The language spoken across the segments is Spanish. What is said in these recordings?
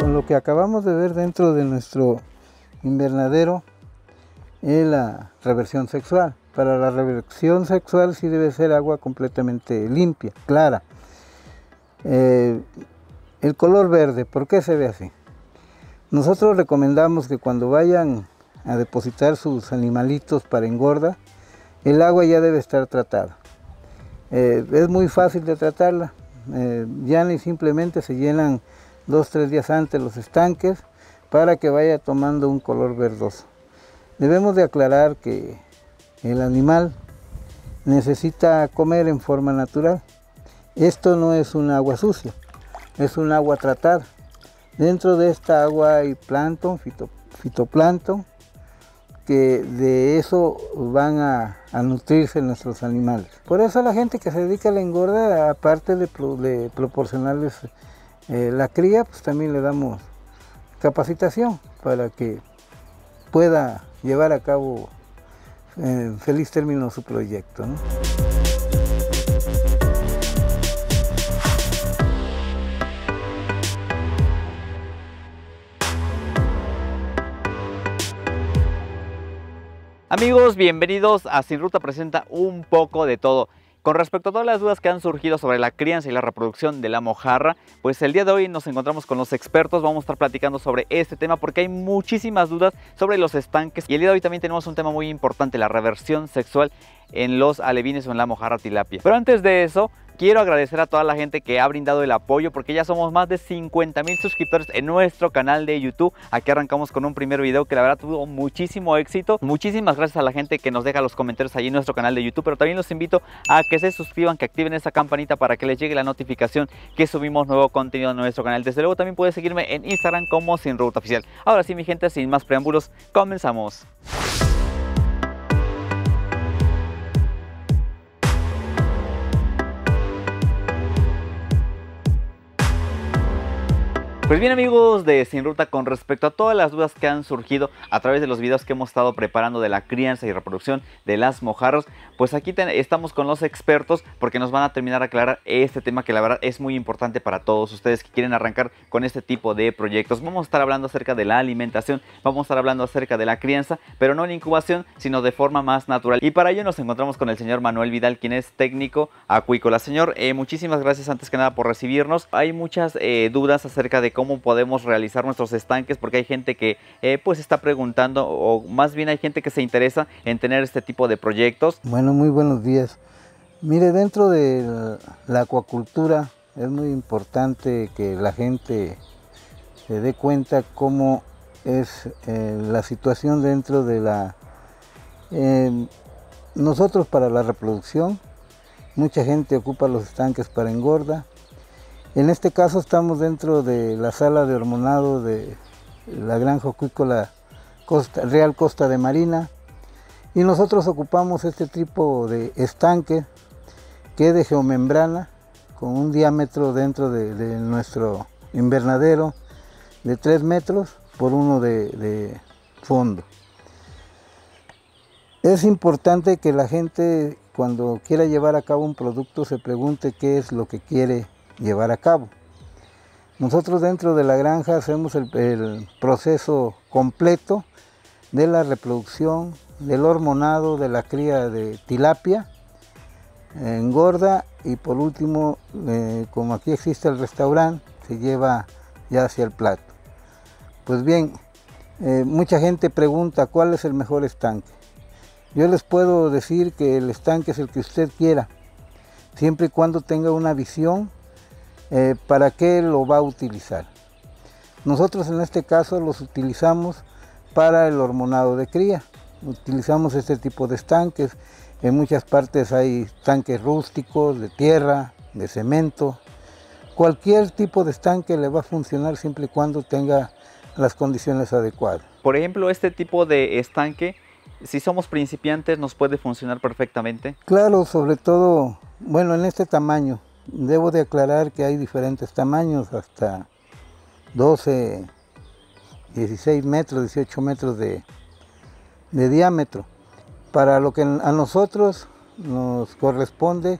Con lo que acabamos de ver dentro de nuestro invernadero es la reversión sexual. Para la reversión sexual sí debe ser agua completamente limpia, clara. El color verde, ¿por qué se ve así? Nosotros recomendamos que cuando vayan a depositar sus animalitos para engorda, el agua ya debe estar tratada. Es muy fácil de tratarla, ya ni simplemente se llenan 2-3 días antes los estanques para que vaya tomando un color verdoso. Debemos de aclarar que el animal necesita comer en forma natural. Esto no es un agua sucia, es un agua tratada. Dentro de esta agua hay plancton, fitoplancton, que de eso van a nutrirse nuestros animales. Por eso la gente que se dedica a la engorda, aparte de proporcionarles la cría, pues también le damos capacitación para que pueda llevar a cabo en feliz término su proyecto, ¿no? Amigos, bienvenidos a Sin Ruta presenta un poco de todo. Con respecto a todas las dudas que han surgido sobre la crianza y la reproducción de la mojarra, pues el día de hoy nos encontramos con los expertos, vamos a estar platicando sobre este tema porque hay muchísimas dudas sobre los estanques y el día de hoy también tenemos un tema muy importante, la reversión sexual en los alevines o en la mojarra tilapia. Pero antes de eso, quiero agradecer a toda la gente que ha brindado el apoyo porque ya somos más de 50,000 suscriptores en nuestro canal de YouTube. Aquí arrancamos con un primer video que la verdad tuvo muchísimo éxito. Muchísimas gracias a la gente que nos deja los comentarios ahí en nuestro canal de YouTube, pero también los invito a que se suscriban, que activen esa campanita para que les llegue la notificación que subimos nuevo contenido en nuestro canal. Desde luego también puedes seguirme en Instagram como Sin Ruta Oficial. Ahora sí, mi gente, sin más preámbulos, comenzamos. Pues bien, amigos de Sin Ruta, con respecto a todas las dudas que han surgido a través de los videos que hemos estado preparando de la crianza y reproducción de las mojarras, pues aquí estamos con los expertos porque nos van a terminar a aclarar este tema que la verdad es muy importante para todos ustedes que quieren arrancar con este tipo de proyectos. Vamos a estar hablando acerca de la alimentación, vamos a estar hablando acerca de la crianza, pero no en incubación, sino de forma más natural. Y para ello nos encontramos con el señor Manuel Vidal, quien es técnico acuícola. Señor, muchísimas gracias antes que nada por recibirnos. Hay muchas dudas acerca de cómo podemos realizar nuestros estanques porque hay gente que pues está preguntando, o más bien hay gente que se interesa en tener este tipo de proyectos. Bueno, muy buenos días. Mire, dentro de la acuacultura es muy importante que la gente se dé cuenta cómo es la situación dentro de la... nosotros para la reproducción, mucha gente ocupa los estanques para engorda. En este caso estamos dentro de la sala de hormonado de la granja acuícola Real Costa de Marina y nosotros ocupamos este tipo de estanque que es de geomembrana con un diámetro dentro de nuestro invernadero de 3 metros por 1 de fondo. Es importante que la gente cuando quiera llevar a cabo un producto se pregunte qué es lo que quiere llevar a cabo. Nosotros dentro de la granja hacemos el proceso completo de la reproducción, del hormonado, de la cría de tilapia, engorda y por último, como aquí existe el restaurante, se lleva ya hacia el plato. Pues bien, mucha gente pregunta cuál es el mejor estanque. Yo les puedo decir que el estanque es el que usted quiera, siempre y cuando tenga una visión para qué lo va a utilizar. Nosotros en este caso los utilizamos para el hormonado de cría. Utilizamos este tipo de estanques. En muchas partes hay tanques rústicos, de tierra, de cemento. Cualquier tipo de estanque le va a funcionar siempre y cuando tenga las condiciones adecuadas. Por ejemplo, este tipo de estanque, si somos principiantes, ¿nos puede funcionar perfectamente? Claro, sobre todo, bueno, en este tamaño. Debo de aclarar que hay diferentes tamaños, hasta 12, 16 metros, 18 metros de diámetro. Para lo que a nosotros nos corresponde,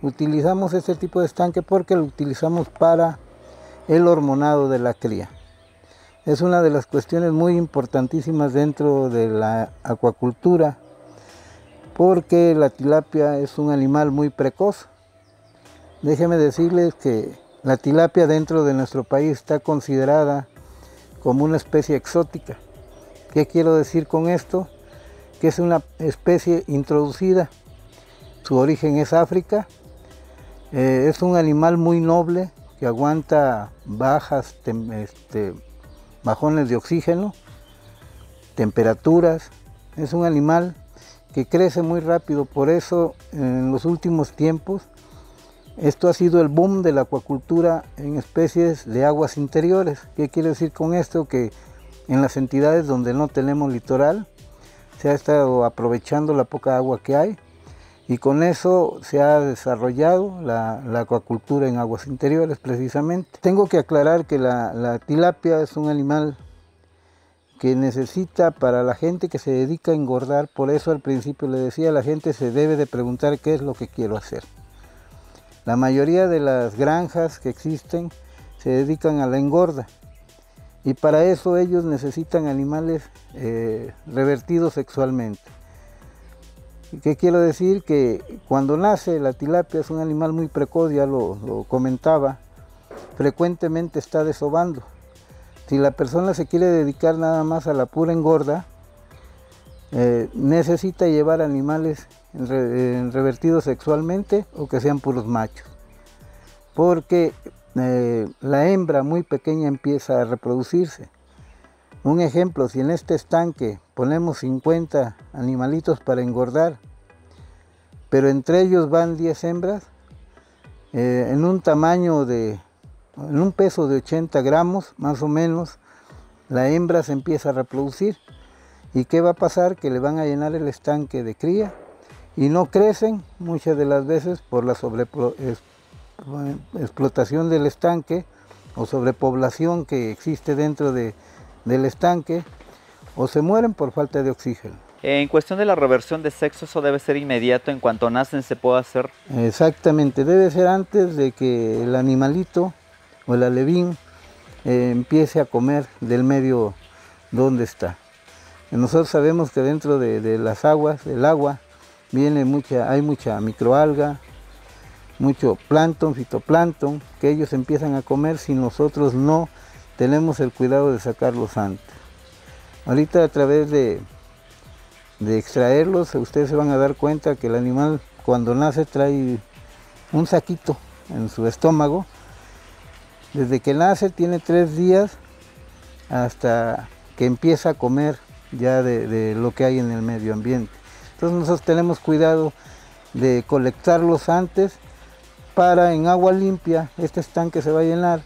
utilizamos este tipo de estanque porque lo utilizamos para el hormonado de la cría. es una de las cuestiones muy importantísimas dentro de la acuacultura, porque la tilapia es un animal muy precoz. Déjenme decirles que la tilapia dentro de nuestro país está considerada como una especie exótica. ¿Qué quiero decir con esto? Que es una especie introducida. Su origen es África. Es un animal muy noble que aguanta bajones de oxígeno, temperaturas. Es un animal que crece muy rápido, por eso en los últimos tiempos esto ha sido el boom de la acuacultura en especies de aguas interiores. ¿Qué quiere decir con esto? Que en las entidades donde no tenemos litoral se ha estado aprovechando la poca agua que hay, y con eso se ha desarrollado la acuacultura en aguas interiores precisamente. Tengo que aclarar que la tilapia es un animal que necesita, para la gente que se dedica a engordar, por eso al principio le decía, la gente se debe de preguntar qué es lo que quiero hacer. La mayoría de las granjas que existen se dedican a la engorda, y para eso ellos necesitan animales revertidos sexualmente. ¿Qué quiero decir? Que cuando nace la tilapia es un animal muy precoz, ya lo comentaba, frecuentemente está desovando. Si la persona se quiere dedicar nada más a la pura engorda, necesita llevar animales revertidos sexualmente o que sean puros machos, porque la hembra muy pequeña empieza a reproducirse. Un ejemplo, si en este estanque ponemos 50 animalitos para engordar, pero entre ellos van 10 hembras, en un peso de 80 gramos más o menos, la hembra se empieza a reproducir. ¿Y qué va a pasar? Que le van a llenar el estanque de cría y no crecen muchas de las veces por la sobreexplotación del estanque o sobrepoblación que existe dentro del estanque, o se mueren por falta de oxígeno. En cuestión de la reversión de sexo, ¿eso debe ser inmediato? ¿En cuanto nacen se puede hacer? Exactamente, debe ser antes de que el animalito o el alevín empiece a comer del medio donde está. Nosotros sabemos que dentro de las aguas, del agua, hay mucha microalga, mucho plancton, fitoplancton, que ellos empiezan a comer si nosotros no tenemos el cuidado de sacarlos antes. Ahorita, a través de extraerlos, ustedes se van a dar cuenta que el animal cuando nace trae un saquito en su estómago. Desde que nace tiene 3 días hasta que empieza a comer ya de lo que hay en el medio ambiente. Entonces nosotros tenemos cuidado de colectarlos antes, para en agua limpia este estanque se va a llenar,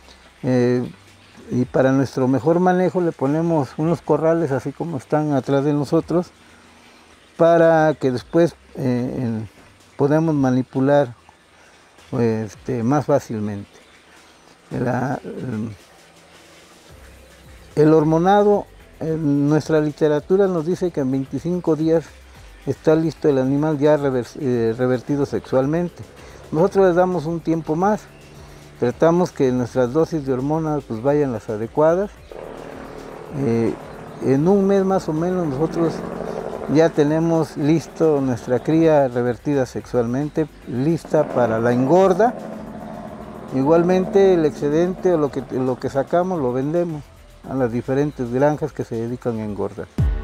y para nuestro mejor manejo le ponemos unos corrales así como están atrás de nosotros, para que después podamos manipular más fácilmente. El hormonado, en nuestra literatura nos dice que en 25 días está listo el animal ya revertido sexualmente. Nosotros les damos un tiempo más, tratamos que nuestras dosis de hormonas pues vayan las adecuadas. En un mes más o menos nosotros ya tenemos listo nuestra cría revertida sexualmente, lista para la engorda. Igualmente el excedente o lo que sacamos lo vendemos a las diferentes granjas que se dedican a engordar.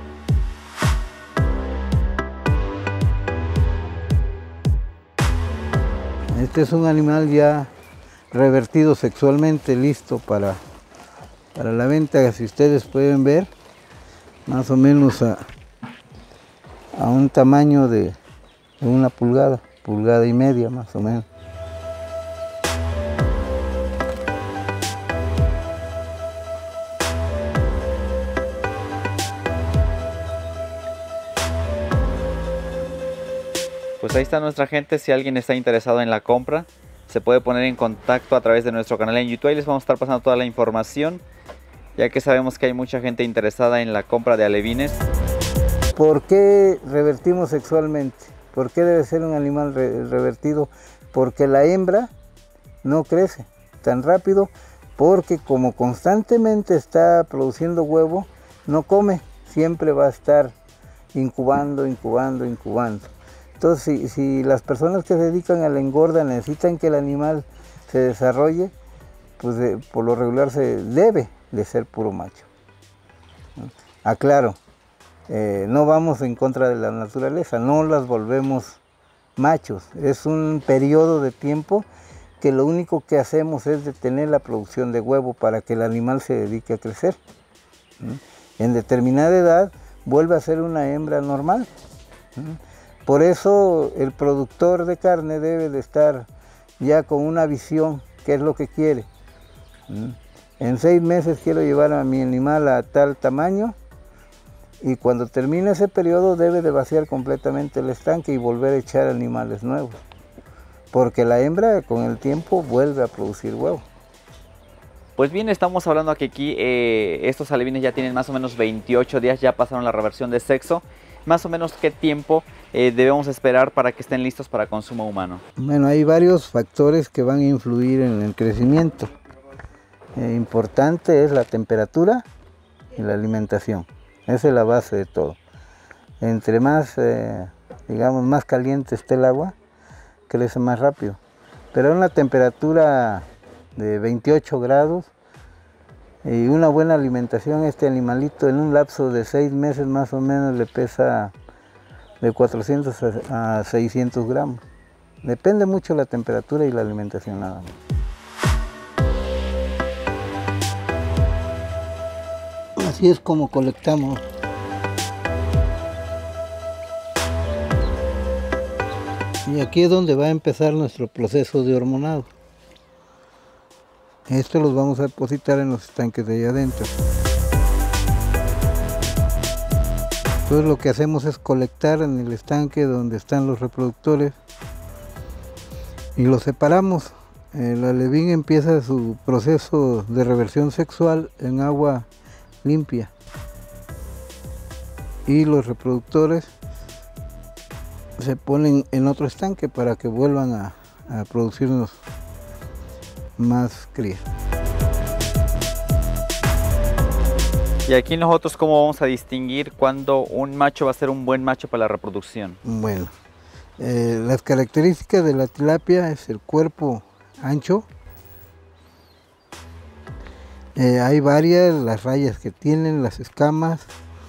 Este es un animal ya revertido sexualmente, listo para la venta. Si ustedes pueden ver, más o menos a un tamaño de una pulgada y media más o menos. Pues ahí está nuestra gente. Si alguien está interesado en la compra, se puede poner en contacto a través de nuestro canal en YouTube. Ahí les vamos a estar pasando toda la información, ya que sabemos que hay mucha gente interesada en la compra de alevines. ¿Por qué revertimos sexualmente? ¿Por qué debe ser un animal revertido? Porque la hembra no crece tan rápido, porque como constantemente está produciendo huevo, no come, siempre va a estar incubando. Entonces, si las personas que se dedican a la engorda necesitan que el animal se desarrolle, pues por lo regular se debe de ser puro macho. Aclaro, no vamos en contra de la naturaleza, no las volvemos machos. Es un periodo de tiempo que lo único que hacemos es detener la producción de huevo para que el animal se dedique a crecer. En determinada edad vuelve a ser una hembra normal. Por eso el productor de carne debe de estar ya con una visión, qué es lo que quiere. En 6 meses quiero llevar a mi animal a tal tamaño, y cuando termine ese periodo debe de vaciar completamente el estanque y volver a echar animales nuevos, porque la hembra con el tiempo vuelve a producir huevo. Pues bien, estamos hablando que aquí estos alevines ya tienen más o menos 28 días, ya pasaron la reversión de sexo. Más o menos, ¿qué tiempo debemos esperar para que estén listos para consumo humano? Bueno, hay varios factores que van a influir en el crecimiento. Importante es la temperatura y la alimentación. Esa es la base de todo. Entre más, digamos, más caliente esté el agua, crece más rápido. Pero a una temperatura de 28 grados y una buena alimentación, este animalito en un lapso de 6 meses más o menos le pesa de 400 a 600 gramos. Depende mucho la temperatura y la alimentación nada más. Así es como colectamos. Y aquí es donde va a empezar nuestro proceso de hormonado. Estos los vamos a depositar en los estanques de allá adentro. Entonces lo que hacemos es colectar en el estanque donde están los reproductores y los separamos. El alevín empieza su proceso de reversión sexual en agua limpia y los reproductores se ponen en otro estanque para que vuelvan a producirnos más cría. Y aquí nosotros, ¿cómo vamos a distinguir cuándo un macho va a ser un buen macho para la reproducción? Bueno, las características de la tilapia es el cuerpo ancho. Hay varias, las rayas que tienen, las escamas.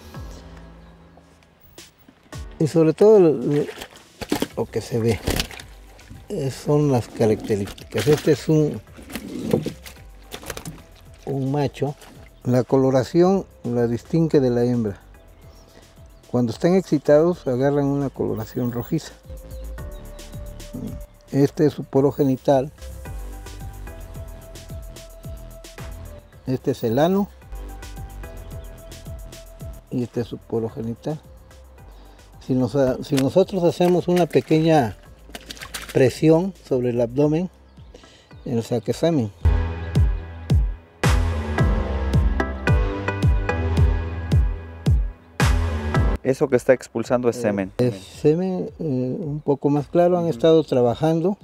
Y sobre todo lo que se ve son las características. Este es un macho. La coloración la distingue de la hembra. Cuando están excitados agarran una coloración rojiza. Este es su poro genital. Este es el ano. Y este es su poro genital. Si nosotros hacemos una pequeña presión sobre el abdomen, él saca semen. Eso que está expulsando es semen. Es semen un poco más claro, han estado trabajando.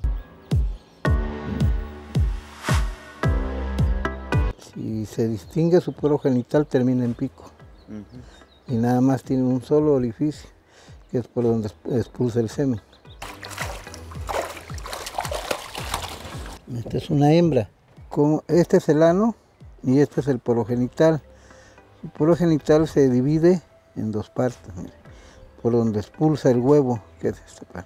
Si se distingue su poro genital, termina en pico. Y nada más tiene un solo orificio, que es por donde expulsa el semen. Esta es una hembra. Este es el ano y este es el poro genital. El poro genital se divide en 2 partes, mire, por donde expulsa el huevo, que es esta parte.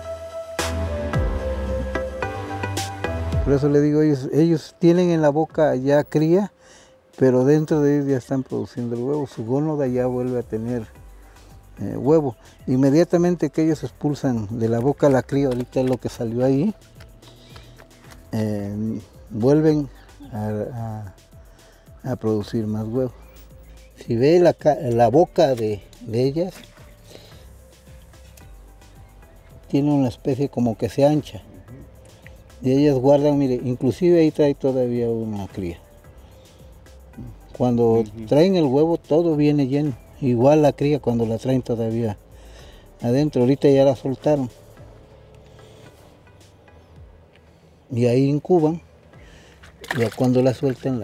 Por eso le digo, ellos tienen en la boca ya cría, pero dentro de ellos ya están produciendo el huevo. Su gónada ya vuelve a tener huevo. Inmediatamente que ellos expulsan de la boca la cría, ahorita es lo que salió ahí, vuelven a producir más huevos. Si ve la boca de ellas, tiene una especie como que se ancha. Y ellas guardan, mire, inclusive ahí trae todavía una cría. Cuando traen el huevo todo viene lleno. Igual la cría cuando la traen todavía adentro. Ahorita ya la soltaron. Y ahí incuban. Ya cuando la sueltan,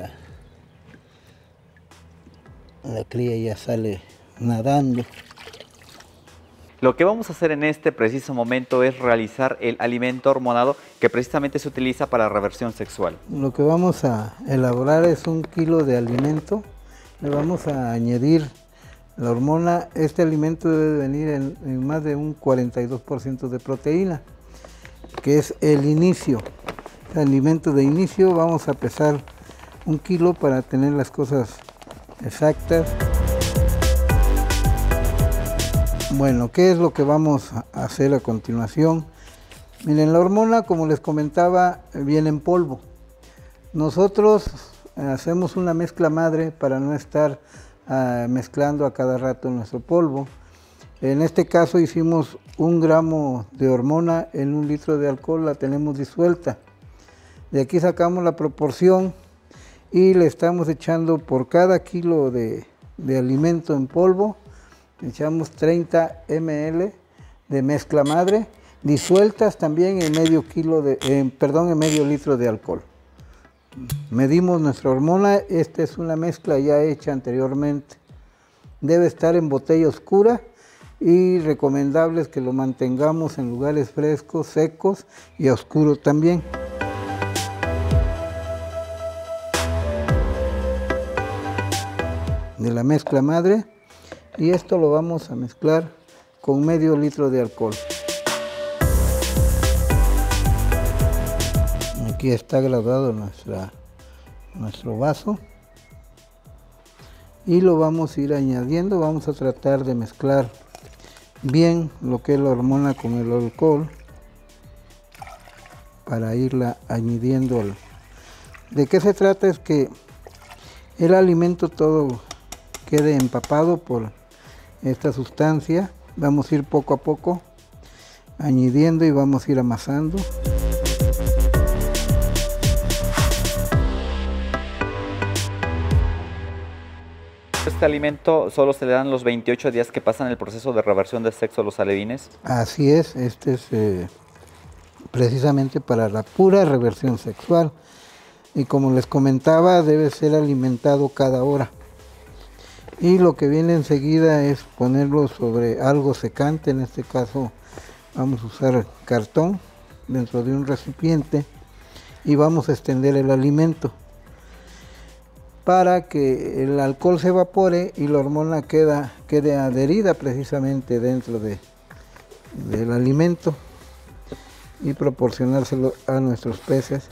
la cría ya sale nadando. Lo que vamos a hacer en este preciso momento es realizar el alimento hormonado que precisamente se utiliza para la reversión sexual. Lo que vamos a elaborar es 1 kilo de alimento. Le vamos a añadir la hormona. Este alimento debe venir en más de un 42% de proteína, que es el inicio. El alimento de inicio vamos a pesar 1 kilo para tener las cosas exactas. Bueno, ¿qué es lo que vamos a hacer a continuación? Miren, la hormona, como les comentaba, viene en polvo. Nosotros hacemos una mezcla madre para no estar mezclando a cada rato nuestro polvo. En este caso hicimos 1 gramo de hormona en 1 litro de alcohol, la tenemos disuelta. De aquí sacamos la proporción y le estamos echando por cada kilo de alimento en polvo, echamos 30 ml de mezcla madre, disueltas también en medio litro de alcohol. Medimos nuestra hormona. Esta es una mezcla ya hecha anteriormente. Debe estar en botella oscura y recomendable es que lo mantengamos en lugares frescos, secos y oscuros también. De la mezcla madre, y esto lo vamos a mezclar con medio litro de alcohol. Aquí está graduado nuestro vaso y lo vamos a ir añadiendo. Vamos a tratar de mezclar bien lo que es la hormona con el alcohol para irla añadiendo. ¿De qué se trata? Es que el alimento todo quede empapado por esta sustancia. Vamos a ir poco a poco añadiendo y vamos a ir amasando. ¿Este alimento solo se le dan los 28 días que pasan el proceso de reversión de sexo a los alevines? Así es, este es precisamente para la pura reversión sexual. Y como les comentaba, debe ser alimentado cada hora. Y lo que viene enseguida es ponerlo sobre algo secante. En este caso vamos a usar cartón dentro de un recipiente y vamos a extender el alimento para que el alcohol se evapore y la hormona quede adherida precisamente dentro del alimento y proporcionárselo a nuestros peces.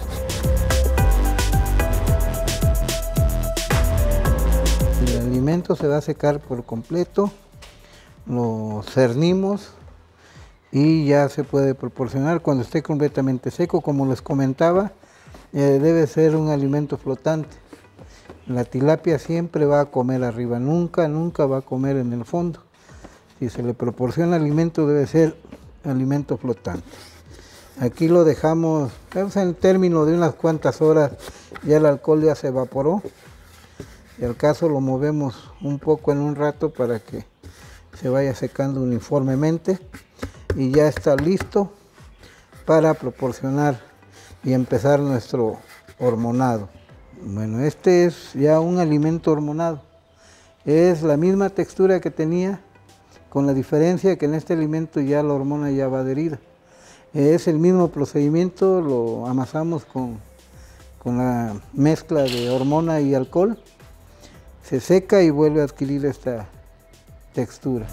El alimento se va a secar por completo, lo cernimos y ya se puede proporcionar cuando esté completamente seco. Como les comentaba, debe ser un alimento flotante. La tilapia siempre va a comer arriba, nunca va a comer en el fondo. Si se le proporciona alimento, debe ser alimento flotante. Aquí lo dejamos, en el término de unas cuantas horas, ya el alcohol ya se evaporó. Y al caso lo movemos un poco en un rato para que se vaya secando uniformemente y ya está listo para proporcionar y empezar nuestro hormonado. Bueno, este es ya un alimento hormonado. Es la misma textura que tenía, con la diferencia que en este alimento ya la hormona ya va adherida. Es el mismo procedimiento, lo amasamos con la mezcla de hormona y alcohol. Se seca y vuelve a adquirir esta textura.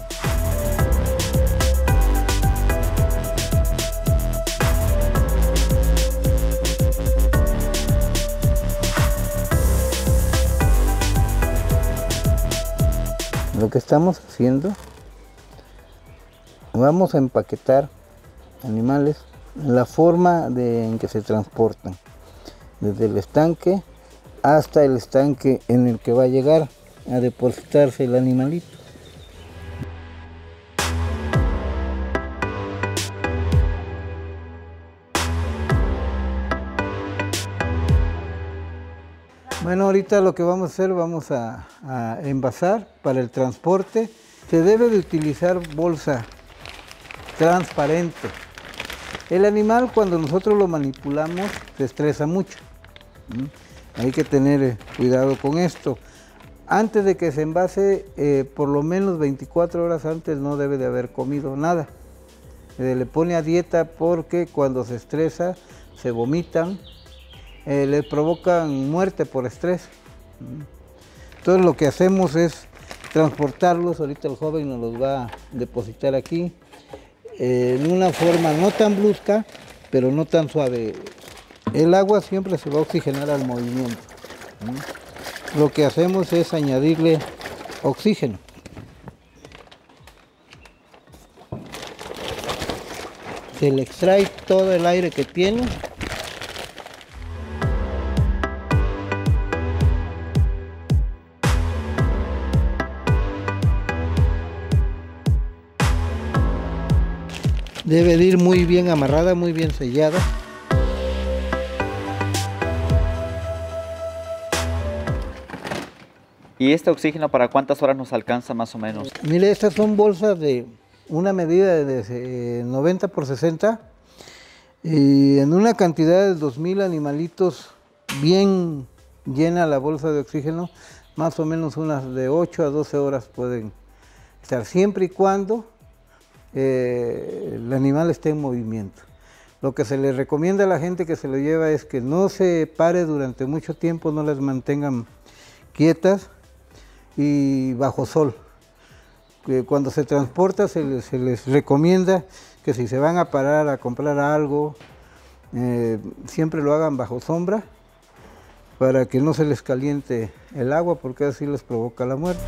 Lo que estamos haciendo, vamos a empaquetar animales en la forma en que se transportan, desde el estanque hasta el estanque en el que va a llegar a depositarse el animalito. Bueno, ahorita lo que vamos a hacer, vamos a envasar para el transporte. Se debe de utilizar bolsa transparente. El animal, cuando nosotros lo manipulamos, se estresa mucho. Hay que tener cuidado con esto. Antes de que se envase, por lo menos 24 horas antes no debe de haber comido nada. Le pone a dieta porque cuando se estresa se vomitan, le provocan muerte por estrés. Entonces lo que hacemos es transportarlos, ahorita el joven nos los va a depositar aquí, en una forma no tan brusca, pero no tan suave. El agua siempre se va a oxigenar al movimiento. Lo que hacemos es añadirle oxígeno. Se le extrae todo el aire que tiene. Debe de ir muy bien amarrada, muy bien sellada. ¿Y este oxígeno para cuántas horas nos alcanza más o menos? Mire, estas son bolsas de una medida de 90 por 60 y en una cantidad de 2000 animalitos bien llena la bolsa de oxígeno, más o menos unas de 8 a 12 horas pueden estar, siempre y cuando el animal esté en movimiento. Lo que se le recomienda a la gente que se lo lleva es que no se pare durante mucho tiempo, no las mantengan quietas y bajo sol. Cuando se transporta se les recomienda que si se van a parar a comprar algo, siempre lo hagan bajo sombra para que no se les caliente el agua, porque así les provoca la muerte.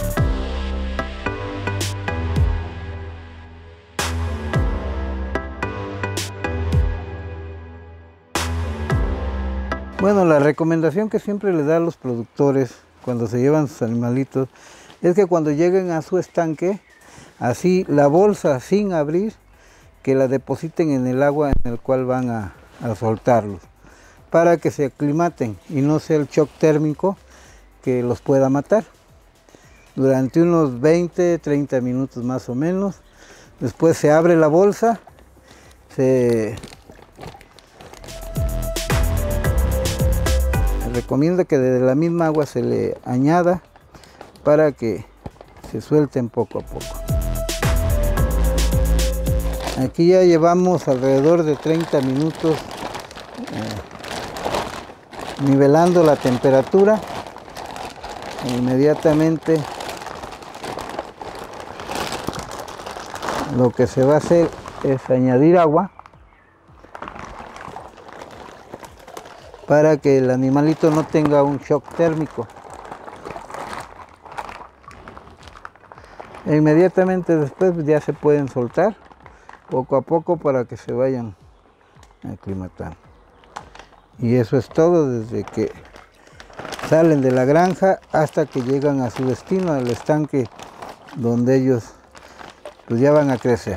Bueno, la recomendación que siempre les da a los productores cuando se llevan sus animalitos es que cuando lleguen a su estanque, así la bolsa sin abrir, que la depositen en el agua en el cual van a soltarlos, para que se aclimaten y no sea el shock térmico que los pueda matar. Durante unos 20-30 minutos más o menos, después se abre la bolsa, se recomienda que desde la misma agua se le añada para que se suelten poco a poco. Aquí ya llevamos alrededor de 30 minutos nivelando la temperatura. Inmediatamente lo que se va a hacer es añadir agua para que el animalito no tenga un shock térmico. E inmediatamente después ya se pueden soltar poco a poco para que se vayan aclimatando. Y eso es todo desde que salen de la granja hasta que llegan a su destino, al estanque donde ellos pues ya van a crecer.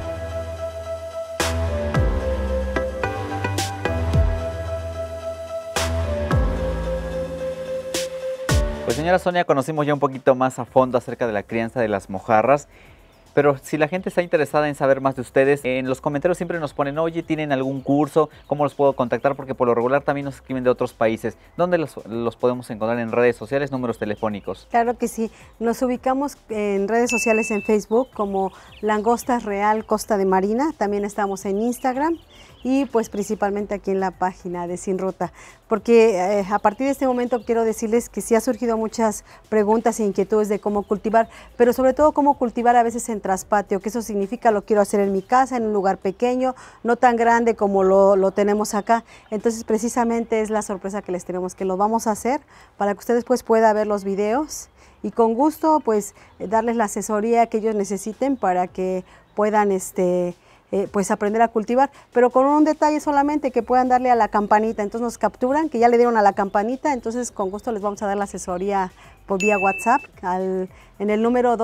Pues señora Sonia, conocimos ya un poquito más a fondo acerca de la crianza de las mojarras, pero si la gente está interesada en saber más de ustedes, en los comentarios siempre nos ponen, oye, ¿tienen algún curso? ¿Cómo los puedo contactar? Porque por lo regular también nos escriben de otros países. ¿Dónde los podemos encontrar? ¿En redes sociales, números telefónicos? Claro que sí, nos ubicamos en redes sociales en Facebook como Langostas Real Costa de Marina, también estamos en Instagram y pues principalmente aquí en la página de Sin Ruta, porque a partir de este momento quiero decirles que sí ha surgido muchas preguntas e inquietudes de cómo cultivar, pero sobre todo cómo cultivar a veces en traspatio, que eso significa lo quiero hacer en mi casa, en un lugar pequeño, no tan grande como lo tenemos acá. Entonces precisamente es la sorpresa que les tenemos, que lo vamos a hacer para que ustedes pues puedan ver los videos y con gusto pues darles la asesoría que ellos necesiten para que puedan pues aprender a cultivar, pero con un detalle solamente, que puedan darle a la campanita. Entonces nos capturan que ya le dieron a la campanita, entonces con gusto les vamos a dar la asesoría por vía WhatsApp en el número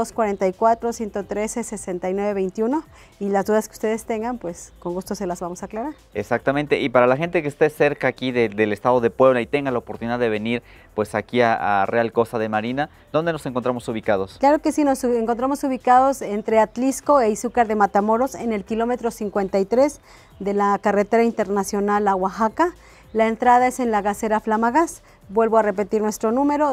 244-113-6921 y las dudas que ustedes tengan, pues con gusto se las vamos a aclarar. Exactamente, y para la gente que esté cerca aquí del estado de Puebla y tenga la oportunidad de venir pues aquí a Real Costa de Marina, ¿dónde nos encontramos ubicados? Claro que sí, nos encontramos ubicados entre Atlisco e Izúcar de Matamoros en el kilómetro 53 de la carretera internacional a Oaxaca. La entrada es en la gasera Flamagas. Vuelvo a repetir nuestro número,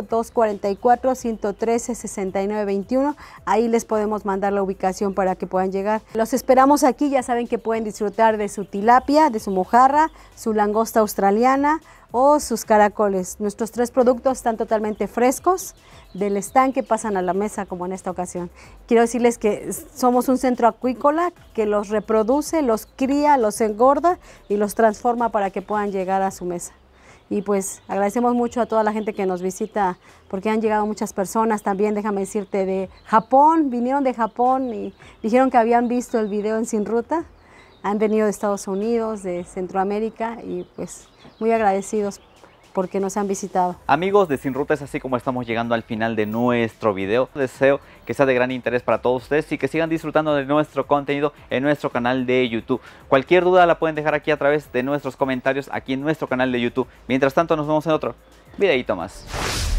244-113-6921. Ahí les podemos mandar la ubicación para que puedan llegar. Los esperamos aquí, ya saben que pueden disfrutar de su tilapia, de su mojarra, su langosta australiana o sus caracoles. Nuestros 3 productos están totalmente frescos, del estanque pasan a la mesa como en esta ocasión. Quiero decirles que somos un centro acuícola que los reproduce, los cría, los engorda y los transforma para que puedan llegar a su mesa. Y pues agradecemos mucho a toda la gente que nos visita, porque han llegado muchas personas también, déjame decirte, de Japón, vinieron de Japón y dijeron que habían visto el video en Sin Ruta, han venido de Estados Unidos, de Centroamérica y pues muy agradecidos porque nos han visitado. Amigos de Sin Ruta, es así como estamos llegando al final de nuestro video. Deseo que sea de gran interés para todos ustedes y que sigan disfrutando de nuestro contenido en nuestro canal de YouTube. Cualquier duda la pueden dejar aquí a través de nuestros comentarios aquí en nuestro canal de YouTube. Mientras tanto, nos vemos en otro videito más.